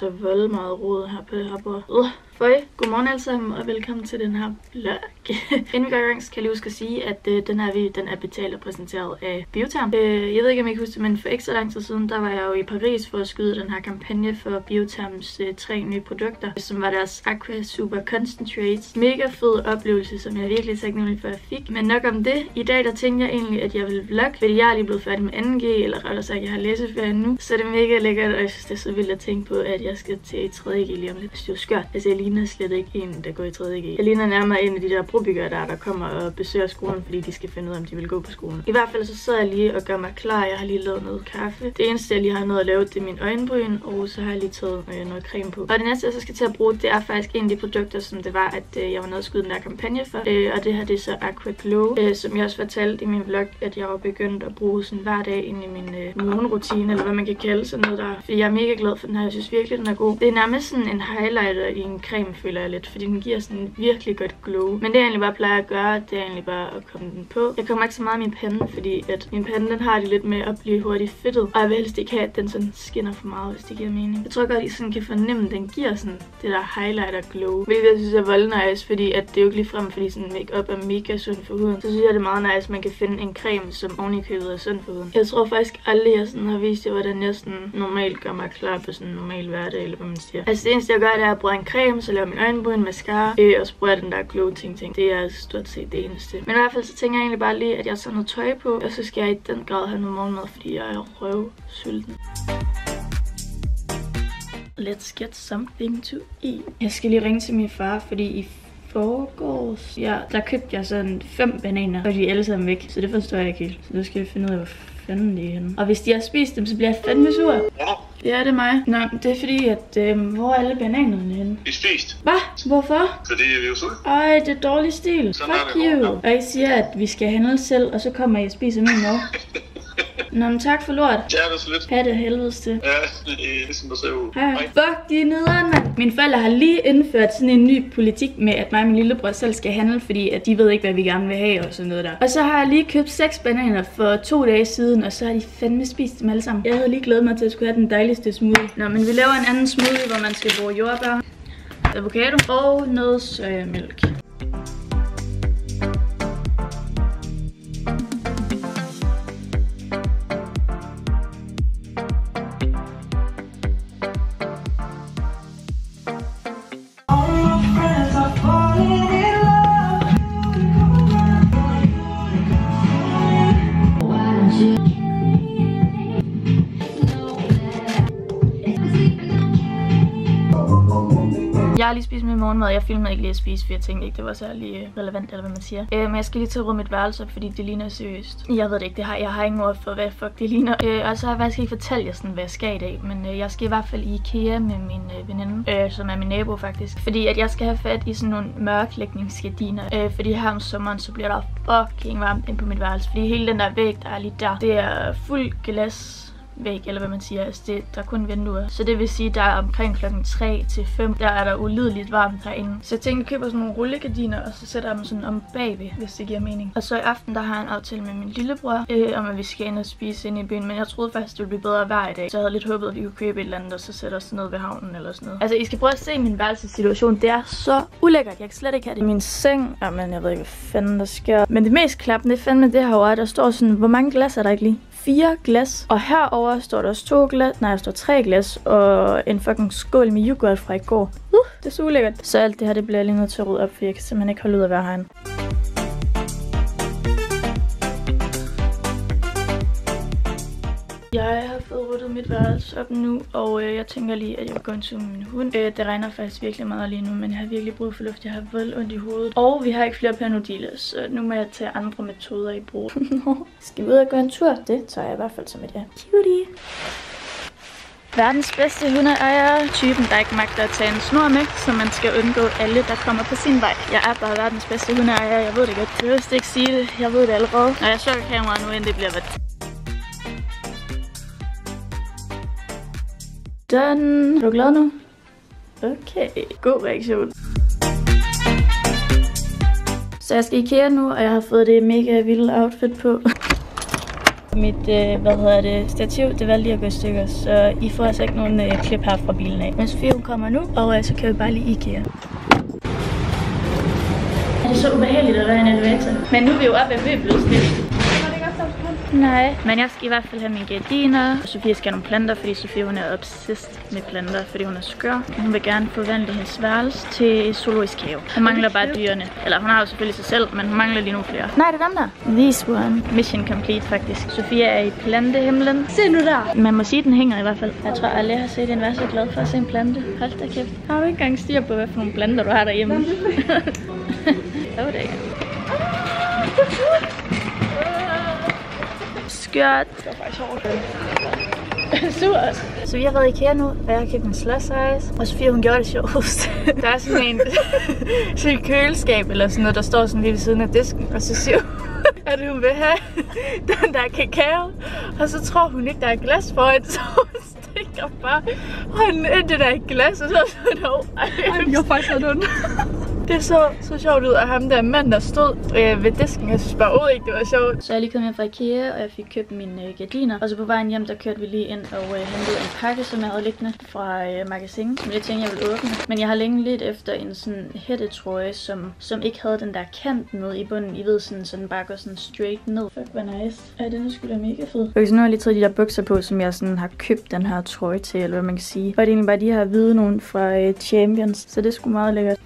vold meget rod her på det her bord. Godmorgen alle sammen, og velkommen til den her vlog. Inden vi går i gang, kan jeg lige huske at sige, at den her video, den er betalt og præsenteret af Bioterm. Jeg ved ikke, om I kan huske det, men for ikke så lang tid siden, der var jeg jo i Paris for at skyde den her kampagne for Bioterms 3 nye produkter, som var deres Aqua Super Concentrates. Mega fed oplevelse, som jeg virkelig taknemmelig for, at jeg fik. Men nok om det. I dag, der tænkte jeg egentlig, at jeg ville vlogge, fordi jeg er lige blevet færdig med 2G, eller rettere sagt, jeg har læseferie nu. Så det er mega lækkert, og jeg synes, det er så vildt at tænke på, at jeg skal til 3G lige om lidt. Det er jo skørt. Altså, jeg ligner slet ikke en, der går i 3G. Jeg ligner nærmere en af de der brobyggere, der kommer og besøger skolen, fordi de skal finde ud af, om de vil gå på skolen. I hvert fald så sidder jeg lige og gør mig klar. Jeg har lige lavet noget kaffe. Det eneste, jeg lige har noget at lave, det er min øjenbryn, og så har jeg lige taget noget creme på. Og det næste, jeg så skal til at bruge, det er faktisk en af de produkter, som det var, at jeg var nødt at skyde den der kampagne for. Og det her, det er så Aqua Glow, som jeg også fortalte i min vlog, at jeg var begyndt at bruge sådan hver dag ind i min morgenrutine, eller hvad man kan kalde sådan noget der. Fordi jeg er mega glad for den her. Jeg synes virkelig, den er god. Det er nærmest sådan en highlighter i en creme, føler jeg lidt, fordi den giver sådan en virkelig godt glow. Men det jeg egentlig bare plejer at gøre, det er egentlig bare at komme den på. Jeg kommer ikke så meget af min pande, fordi at min pande, den har det lidt med at blive hurtigt fedtet. Og jeg vil helst ikke have, at den sådan skinner for meget, hvis det giver mening. Jeg tror godt, I sådan kan fornemme, at den giver sådan det der highlighter glow. Hvilket jeg synes er vold nice, fordi at det er jo ikke ligefrem, fordi sådan make-up er mega sund for huden. Så synes jeg, det er meget nice, at man kan finde en creme, som oven i købet er sund for huden. Jeg tror faktisk aldrig, jeg sådan har vist jer, hvordan jeg sådan normalt gør mig klar på sådan en normal hverdag, eller hvad man siger. Altså det eneste, jeg gør, det er at bruge en creme, så laver min øjenbryn, mascara, og så bruger jeg den der glow ting. Det er stort set det eneste. Men i hvert fald så tænker jeg egentlig bare lige, at jeg tager noget tøj på, og så skal jeg i den grad have noget morgenmad, fordi jeg er røvsulten. Let's get something to eat. Jeg skal lige ringe til min far, fordi i forgårs, der købte jeg sådan 5 bananer, og de er alle sammen væk, så det forstår jeg ikke helt. Så nu skal jeg finde ud af, hvor fanden de er henne. Og hvis de har spist dem, så bliver jeg fandme sur. Ja, det er mig. Nå, det er fordi, at hvor er alle bananerne henne? De er spist. Hvad? Hvorfor? Fordi vi er jo søde. Ej, det er dårlig stil. Sådan Fuck you. Og I siger, at vi skal handle selv, og så kommer I og spiser min mad. Nå, men tak for lort. Ja, det er så lidt. Ha' det helvedes til. Ja, det er sådan, der ser ud. Hej. Fuck, de er nederen, mand. Mine forældre har lige indført sådan en ny politik med, at mig og min lillebror selv skal handle, fordi at de ved ikke, hvad vi gerne vil have og sådan noget der. Og så har jeg lige købt 6 bananer for 2 dage siden, og så har de fandme spist dem alle sammen. Jeg havde lige glædet mig til at skulle have den dejligste smoothie. Nå, men vi laver en anden smoothie, hvor man skal bruge jordbær, avocado og noget sojamælk. Jeg har lige spist min morgenmad. Jeg filmede ikke lige at spise, for jeg tænkte ikke, det var særlig relevant, eller hvad man siger. Men jeg skal lige til at rydde mit værelse, fordi det ligner seriøst. Jeg ved det ikke, jeg har ingen ord for, hvad fuck det ligner. Og så har jeg faktisk ikke fortalt jer sådan, hvad jeg skal i dag. Men jeg skal i hvert fald i IKEA med min veninde, som er min nabo faktisk. Fordi at jeg skal have fat i sådan nogle mørklægningsgardiner. Fordi her om sommeren, så bliver der fucking varmt ind på mit værelse. Fordi hele den der væg, der er lige der, det er fuld glas væg, eller hvad man siger. Altså der er kun vinduer. Så det vil sige, der er omkring klokken 3 til 5, der er der ulideligt varmt herinde. Så jeg tænkte, at jeg køber sådan nogle rullegardiner, og så sætter jeg dem sådan om bagved, hvis det giver mening. Og så i aften, der har jeg en aftale med min lillebror, om at vi skal ind og spise ind i byen. Men jeg troede faktisk, det ville blive bedre hver i dag. Så jeg havde lidt håbet, at vi kunne købe et eller andet, og så sætte os ned ved havnen eller sådan noget. Altså, I skal prøve at se min værelsessituation. Det er så ulækkert. Jeg kan slet ikke have det i min seng. Jamen, jeg ved ikke, hvad fanden der sker. Men det mest klappende, det er fandme det her, der står sådan, hvor mange glas er der ikke lige? 4 glas. Og herover står der også 2 glas. Nej, der står 3 glas. Og en fucking skål med yoghurt fra i går. Det er så ulækkert. Så alt det her, det bliver jeg lige nødt til at rydde op, for jeg kan simpelthen ikke holde ud at være herinde. Jeg har fået ryddet mit værelse op nu, og jeg tænker lige, at jeg vil gå en tur med min hund. Det regner faktisk virkelig meget lige nu, men jeg har virkelig brug for luft. Jeg har vold ondt i hovedet. Og vi har ikke flere Panodiler, så nu må jeg tage andre metoder i brug. Skal vi ud og gå en tur? Det tager jeg i hvert fald som et ja. Cutie! Verdens bedste hundeejer. Typen, der ikke magter at tage en snor med, så man skal undgå alle, der kommer på sin vej. Jeg er bare verdens bedste hundeejer. Jeg ved det godt. Jeg vil ikke sige det. Jeg ved det allerede. Når jeg slukker kameraet nu, inden det bliver været. Done. Er du glad nu? Okay. God reaktion. Så jeg skal i IKEA nu, og jeg har fået det mega vilde outfit på. Mit, stativ, det valgte lige at gå i stykker, så I får altså ikke nogen klip her fra bilen af. Men Sofie, hun kommer nu, og så kan vi bare lige IKEA. Er det så ubehageligt at være i en elevator? Men nu er vi jo oppe ad møbelsnit. Nej, men jeg skal i hvert fald have mine gardiner. Og Sofie skal have nogle planter, fordi Sofie hun er obsessed med planter, fordi hun er skør. Hun vil gerne forvandle hendes værelse til zoologisk have. Hun mangler bare dyrene. Eller hun har jo selvfølgelig sig selv, men hun mangler lige nogle flere. Nej, det er dem der. This one. Mission complete faktisk. Sofie er i plantehimlen. Se nu der. Man må sige, at den hænger i hvert fald. Jeg tror aldrig, jeg har set en være så glad for at se en plante. Hold da kæft. Har du ikke engang styr på, hvad for nogle planter du har derhjemme? Jo, det er skørt. Det var faktisk hårdt. Surt. Så vi har været i IKEA nu, og jeg har købt en slush ice. Og Sofie, hun gjorde det sjovt. Der er sådan en sådan et køleskab eller sådan noget, der står sådan lige ved siden af disken. Og så siger hun, at hun vil have den der kakao. Og så tror hun ikke, der er glas foran, så hun stikker bare hånden ind det der glas. Og så sådan, ej, jeg faktisk havde den. Det så sjovt ud af ham der mand, der stod ved disken. Jeg synes bare overhovedet ikke, det var sjovt. Så jeg lige kommet hjem fra IKEA, og jeg fik købt mine gardiner. Og så på vejen hjem, der kørte vi lige ind og hentede en pakke, som jeg havde liggende fra Magasin. Som jeg tænkte, jeg ville åbne. Men jeg har længe lidt efter en sådan hættetrøje, som ikke havde den der kant nede i bunden. I ved, sådan bare går sådan straight ned. Fuck, hvor nice. Ja, den er sgu da mega fed. Okay, så nu har jeg lige taget de der bukser på, som jeg sådan har købt den her trøje til, eller hvad man kan sige. Og det er egentlig bare de her hvide nogen fra Champions. Så det er sgu meget lækkert.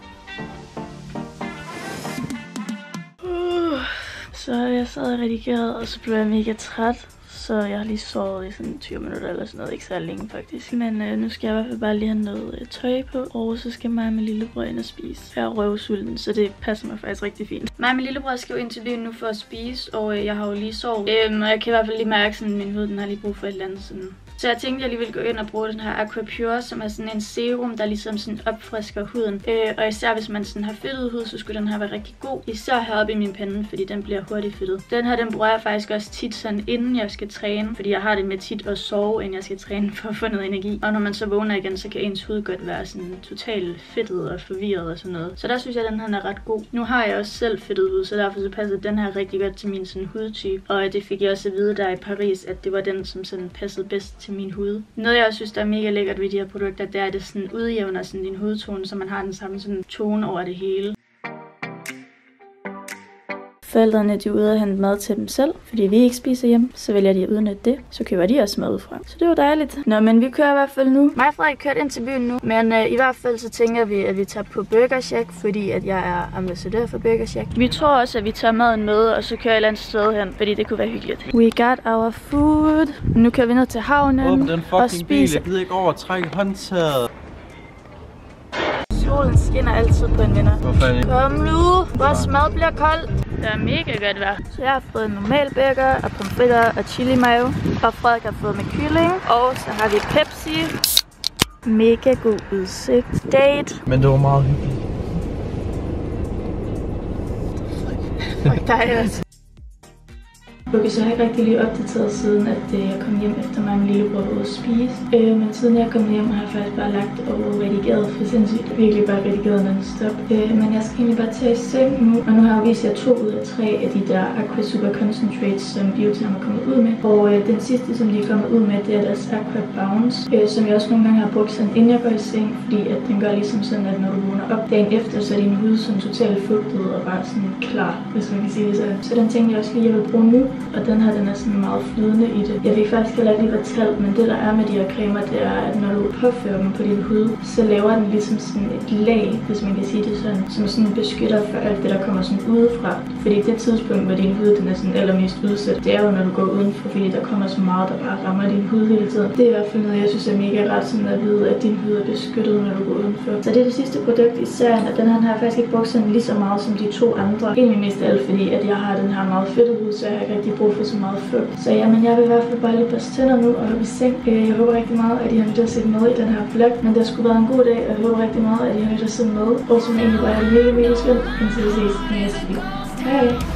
Så jeg sad og redigeret, og så blev jeg mega træt. Så jeg har lige sovet i sådan 20 minutter eller sådan noget, ikke så længe faktisk. Men nu skal jeg i hvert fald bare lige have noget tøj på, og så skal mig og min lillebror ind og spise. Jeg er røvsulten, så det passer mig faktisk rigtig fint. Mig og min lillebror skal jo ind til byen nu for at spise, og jeg har jo lige sovet. Og jeg kan i hvert fald lige mærke, sådan min hud, den har lige brug for et eller andet sådan. Så jeg tænkte, jeg lige ville gå ind og bruge den her Aqua Pure, som er sådan en serum, der ligesom sådan opfrisker huden. Og især hvis man sådan har fedtet hud, så skulle den her være rigtig god. Især heroppe i min pande, fordi den bliver hurtigt fedtet. Den her, den bruger jeg faktisk også tit sådan, inden jeg skal træne. Fordi jeg har det med tit at sove, inden jeg skal træne for at få noget energi. Og når man så vågner igen, så kan ens hud godt være sådan totalt fedtet og forvirret og sådan noget. Så der synes jeg, at den her er ret god. Nu har jeg også selv fedtet hud, så derfor så passer den her rigtig godt til min sådan hudtype. Og det fik jeg også at vide der i Paris, at det var den, som sådan passede bedst til min hud. Noget jeg også synes, der er mega lækkert ved de her produkter, det er, at det sådan udjævner sådan din hudtone, så man har den samme sådan tone over det hele. Forældrene de er ude og hente mad til dem selv, fordi vi ikke spiser hjem, så vælger de at udnytte det. Så køber de også mad udefra. Så det var dejligt. Nå, men vi kører i hvert fald nu. Mig og Frederik kørt ind til byen nu, men i hvert fald så tænker vi, at vi tager på Burger Shack, fordi at jeg er ambassadør for Burger Shack. Vi tror også, at vi tager maden med, og så kører jeg et eller andet sted hen, fordi det kunne være hyggeligt. We got our food. Nu kører vi ned til havnen og spiser. Jeg gider ikke over at trække håndtaget. Solen skinner altid på en vinder. Hvor fanden? Kom nu, vores mad bliver kold. Det er mega godt vejr. Så jeg har fået en normal burger og pomfritter og chili mayo. Og Frederik har fået med kylling. Og så har vi Pepsi. Mega god udsigt. Date. Men det var meget hyggeligt. Fuck dig altså. Okay, så har jeg ikke rigtig lige opdateret siden, at jeg kom hjem efter mig og min lillebror var ude at spise. Men siden jeg kom hjem, har jeg faktisk bare lagt og redigeret for sindssygt. Virkelig bare redigeret non-stop. Men jeg skal egentlig bare tage i seng nu. Og nu har jeg vist jer 2 ud af 3 af de der Aqua Super Concentrates, som Bioterm er kommet ud med. Og den sidste, som de er kommet ud med, det er deres Aqua Bounce. Som jeg også nogle gange har brugt sådan, inden jeg går i seng. Fordi at den gør ligesom sådan, at når du vågner op dagen efter, så er din hud sådan totalt fugtet og bare sådan klar, hvis man kan sige det sådan. Så den tænkte jeg også lige, jeg vil bruge nu. Og den her, den er sådan meget flydende i det. Jeg fik faktisk heller ikke lige fortalt, men det der er med de her cremer, det er, at når du påfører dem på din hud, så laver den ligesom sådan et lag, hvis man kan sige det sådan, som sådan beskytter for alt det, der kommer sådan udefra. Fordi det tidspunkt, hvor din hud den er sådan allermest udsat, det er jo, når du går udenfor, fordi der kommer så meget, der bare rammer din hud hele tiden. Det er i hvert fald noget, jeg synes er mega ret sådan at vide, at din hud er beskyttet, når du går udenfor. Så det er det sidste produkt i serien, og den her har jeg faktisk ikke brugt sådan lige så meget som de 2 andre. Egentlig mest af alt, fordi at jeg har den her meget fedtede hud, så jeg har ikke rigtig brug for så meget fugt. Så jamen, jeg vil i hvert fald bare lige børste tænder nu og hoppe i seng. Jeg håber rigtig meget, at I har lyttet at se med i den her vlog, men det har sgu været en god dag, og jeg håber rigtig meget, at I har lyttet at se med, og som egentlig bare er mega skønt, indtil vi ses i næste video. Hej!